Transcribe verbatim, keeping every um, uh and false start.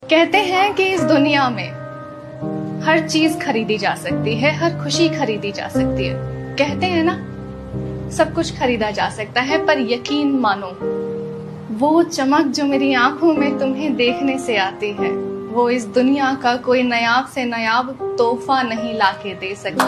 कहते हैं कि इस दुनिया में हर चीज खरीदी जा सकती है, हर खुशी खरीदी जा सकती है। कहते हैं ना, सब कुछ खरीदा जा सकता है, पर यकीन मानो, वो चमक जो मेरी आंखों में तुम्हें देखने से आती है, वो इस दुनिया का कोई नायाब से नायाब तोहफा नहीं लाके दे सकती।